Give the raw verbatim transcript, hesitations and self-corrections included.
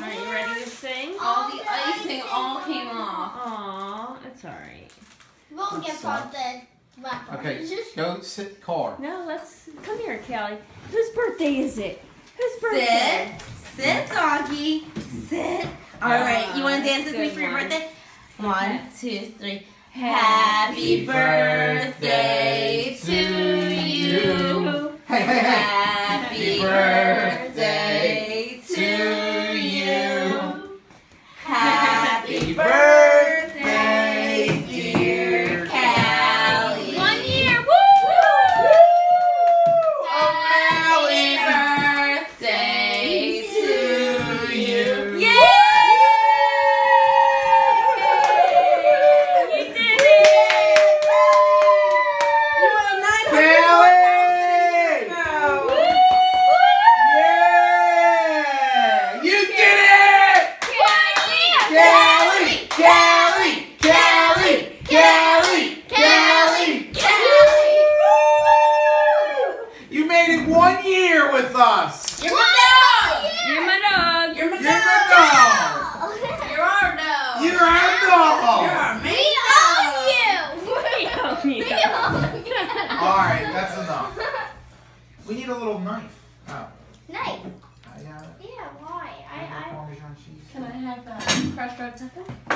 Are you ready to sing? All the icing all came off. Aw, it's alright. We'll get something. Okay, go sit car. No, let's come here, Callie. Whose birthday is it? Whose birthday? Sit, sit, doggy, sit. All right, you want to dance with me for your one. birthday? One, two, three. Happy birthday to you. Hey, hey, hey. Happy birthday to you. Happy birthday, dear Callie. One year, woo! Happy birthday to you. Yay! You did it! You won a nine hundred Callie! dollars. Yeah! You did it! Callie! Callie! Callie! Callie! Callie! You made it one year with us. You're my dog. You're my dog. You're my You're my dog. You're our dog. You're our dog. You're our main We dog. own you. We We own own you. All right, that's enough. We need a little knife. Oh. Nice. I, uh, Yeah, why? I, I. Parmesan cheese. Can I have that crushed red pepper?